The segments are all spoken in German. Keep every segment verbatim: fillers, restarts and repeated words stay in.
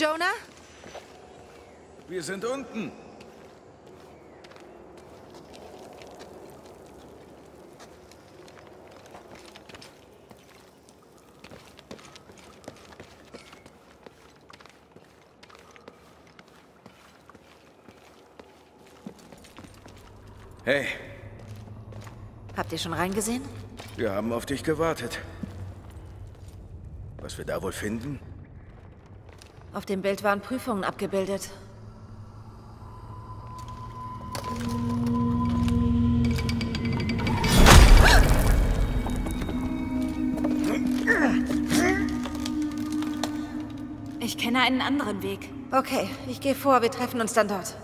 Jonah? Wir sind unten. Hey. Habt ihr schon reingesehen? Wir haben auf dich gewartet. Was wir da wohl finden? Auf dem Bild waren Prüfungen abgebildet. Ich kenne einen anderen Weg. Okay, ich gehe vor. Wir treffen uns dann dort.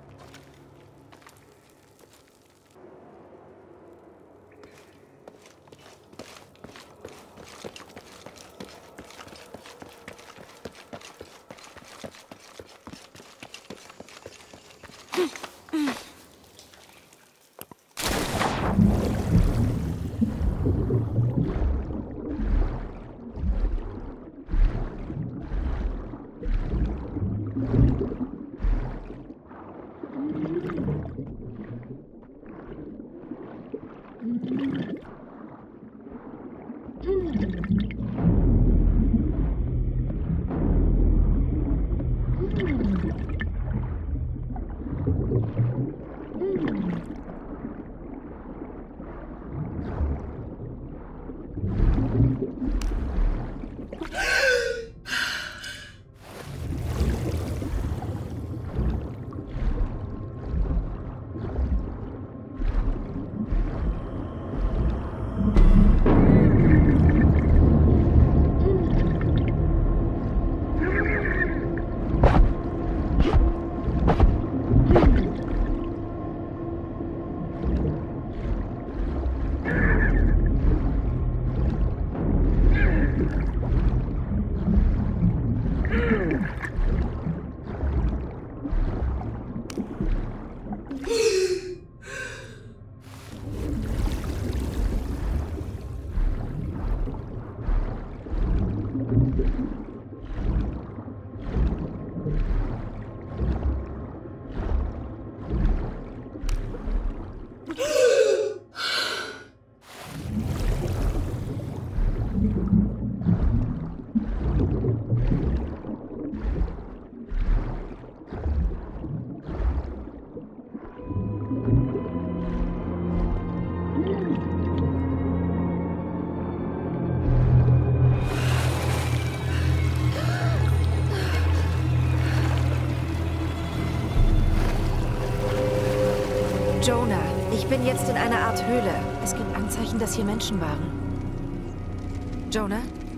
Jonah, ich bin jetzt in einer Art Höhle. Es gibt Anzeichen, dass hier Menschen waren. Jonah?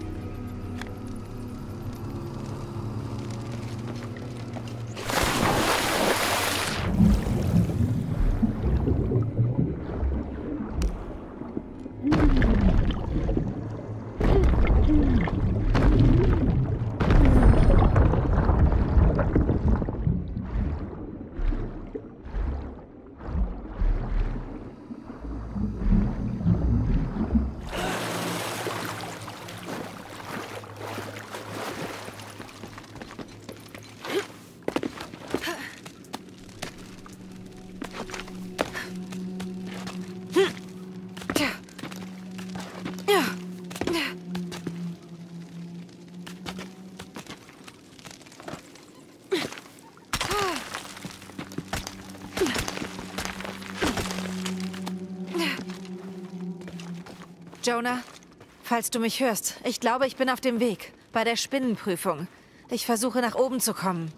Jonah, falls du mich hörst, ich glaube, ich bin auf dem Weg. Bei der Spinnenprüfung. Ich versuche, nach oben zu kommen.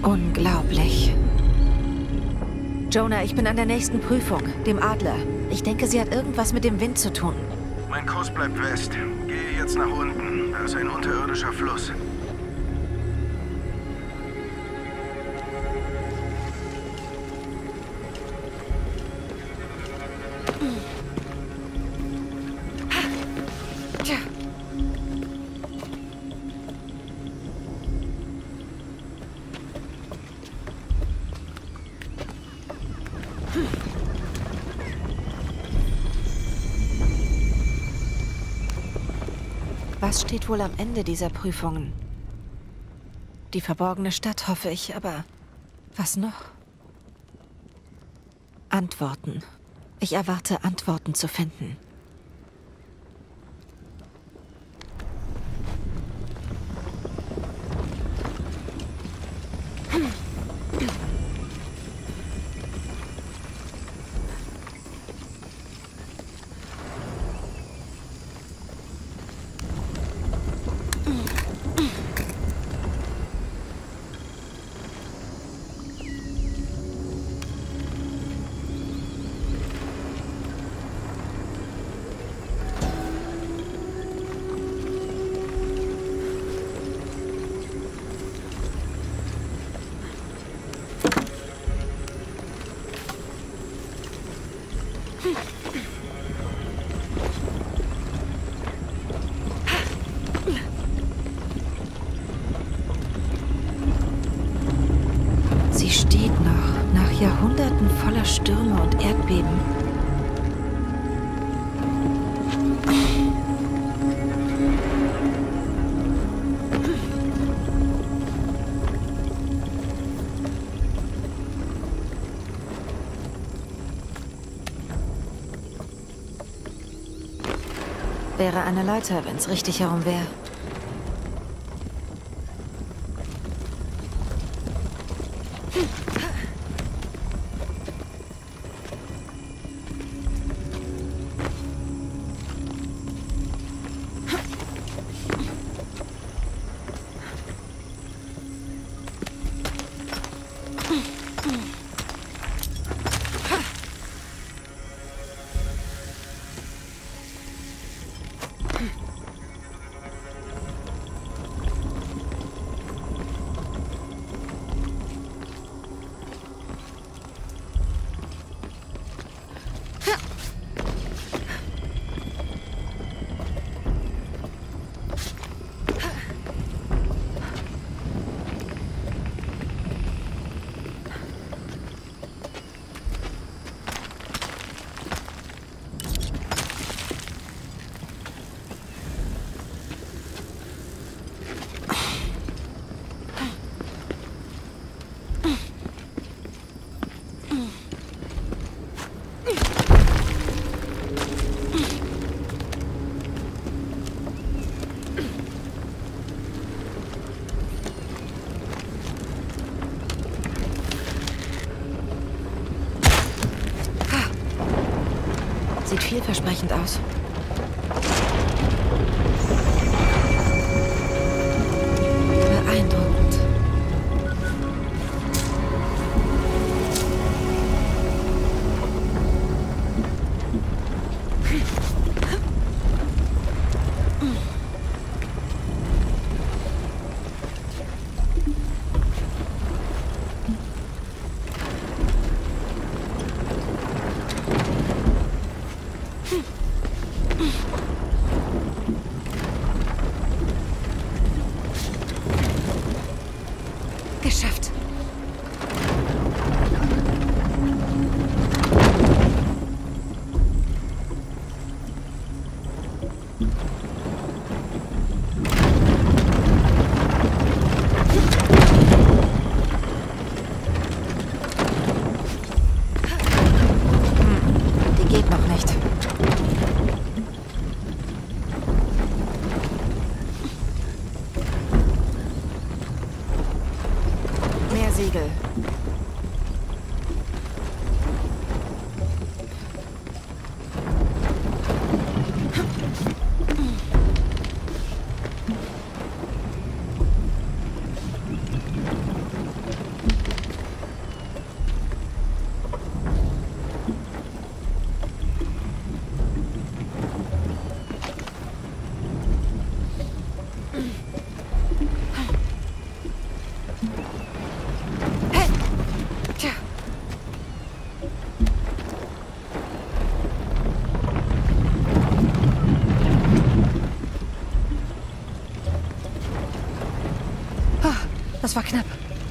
Unglaublich. Jonah, ich bin an der nächsten Prüfung, dem Adler. Ich denke, sie hat irgendwas mit dem Wind zu tun. Mein Kurs bleibt west. Gehe jetzt nach unten. Da ist ein unterirdischer Fluss. Was steht wohl am Ende dieser Prüfungen? Die verborgene Stadt, hoffe ich, aber was noch? Antworten. Ich erwarte, Antworten zu finden. Sie steht noch, nach Jahrhunderten voller Stürme und Erdbeben. Wäre eine Leiter, wenn es richtig herum wäre. Sieht vielversprechend aus. Beeindruckend. Geschafft. Die geht noch nicht. Mehr Segel. Das war knapp.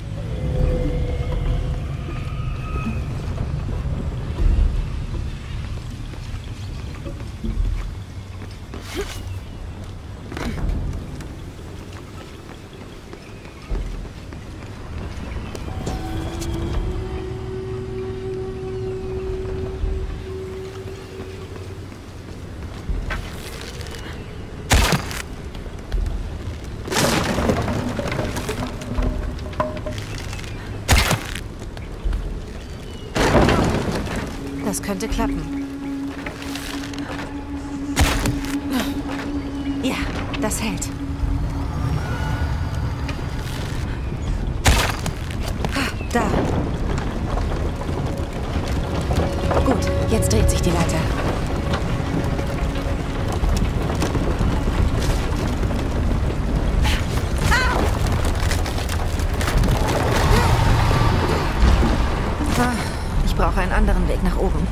Das könnte klappen. Ja, das hält. Da. Gut, jetzt dreht sich die Leiter. Ich brauche einen anderen Weg nach oben.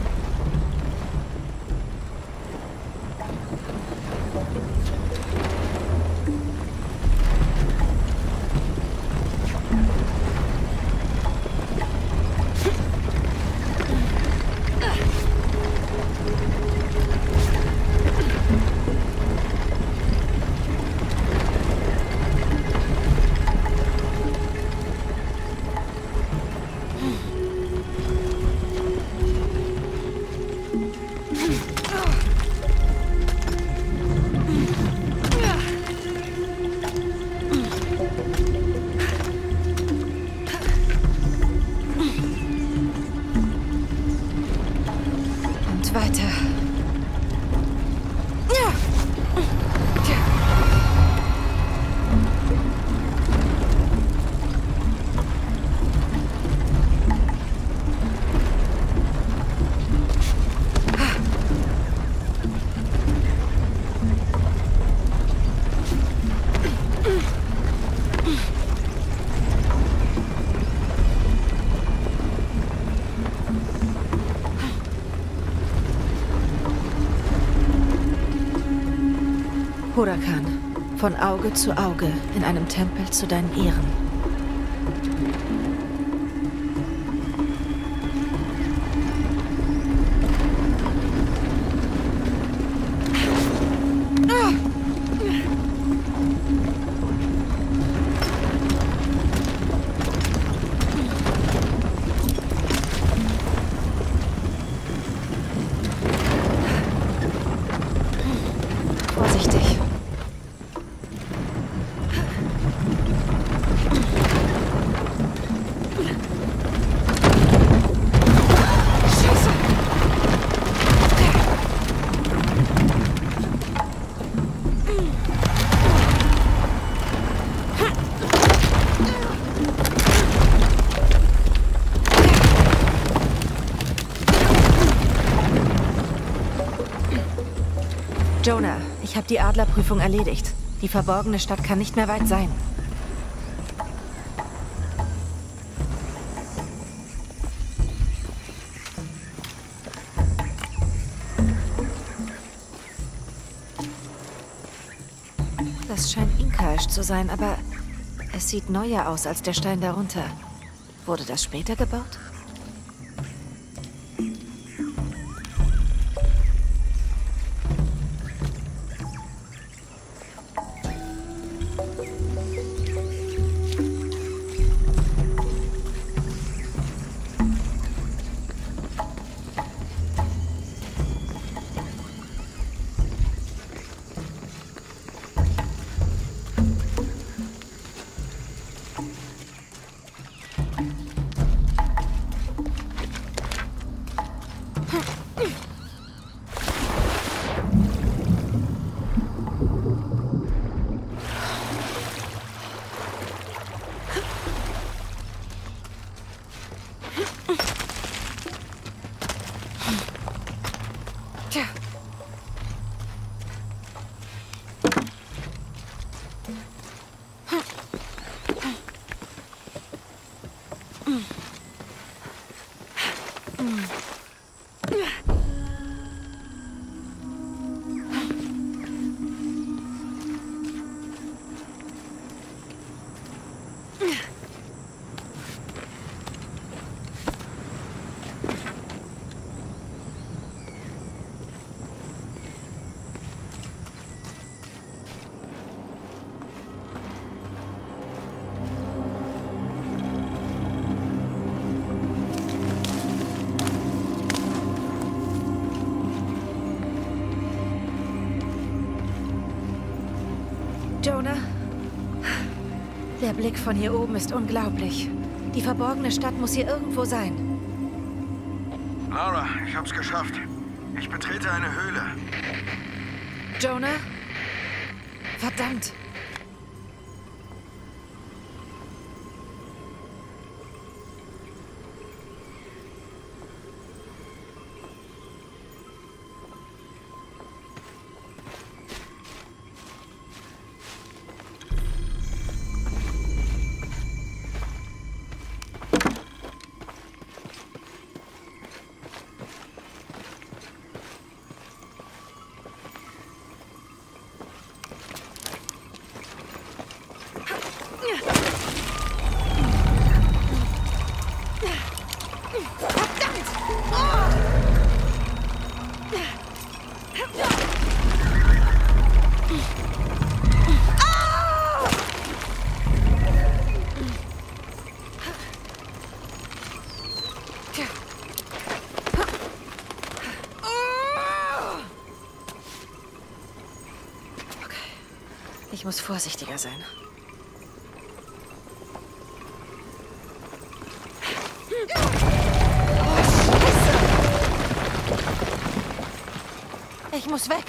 Weiter. Hurakan, von Auge zu Auge, in einem Tempel zu deinen Ehren. Vorsichtig. Jonah, ich habe die Adlerprüfung erledigt. Die verborgene Stadt kann nicht mehr weit sein. Das scheint inkaisch zu sein, aber es sieht neuer aus als der Stein darunter. Wurde das später gebaut? Jonah? Der Blick von hier oben ist unglaublich. Die verborgene Stadt muss hier irgendwo sein. Lara, ich hab's geschafft. Ich betrete eine Höhle. Jonah? Verdammt! Ich muss vorsichtiger sein. Ich muss weg.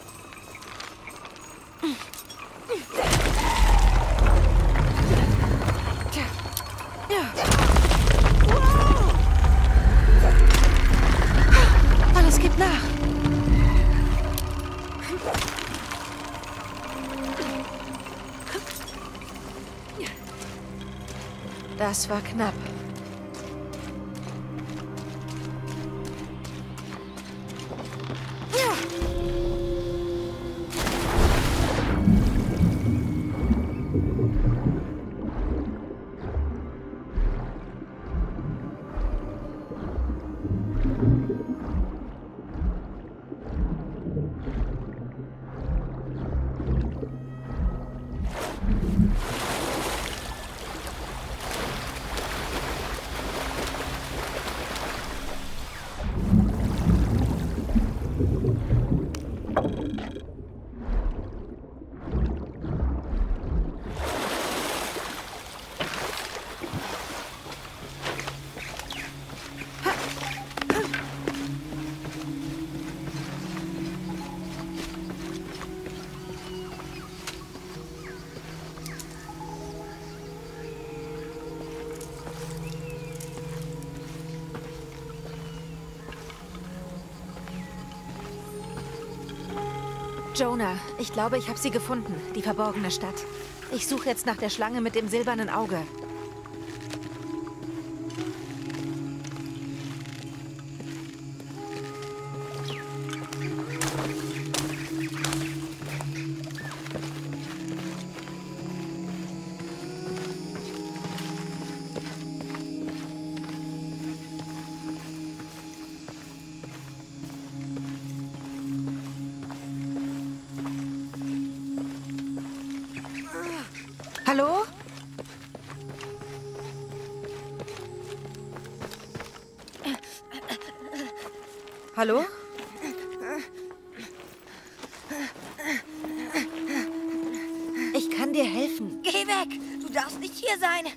Alles gibt nach. Das war knapp. Jonah, ich glaube, ich habe sie gefunden, die verborgene Stadt. Ich suche jetzt nach der Schlange mit dem silbernen Auge. Hallo? Hallo? Ich kann dir helfen. Geh weg! Du darfst nicht hier sein!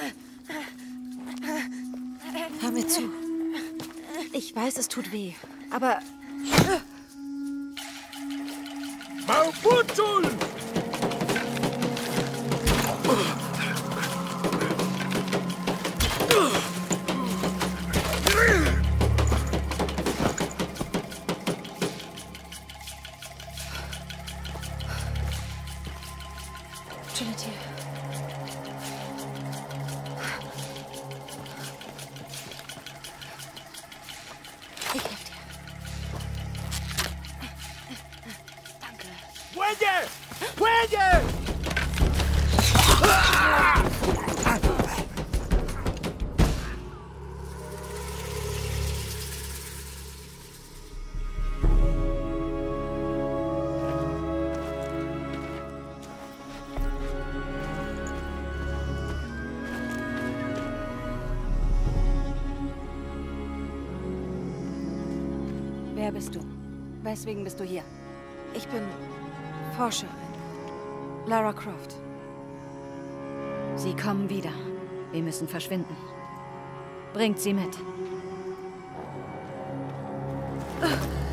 Hör mir zu. Ich weiß, es tut weh, aber... Mabutul! Trinity. Ich helfe dir. Danke. ¡Fuelle! ¡Fuelle! Wer bist du? Weswegen bist du hier? Ich bin Forscherin. Lara Croft. Sie kommen wieder. Wir müssen verschwinden. Bringt sie mit. Ah.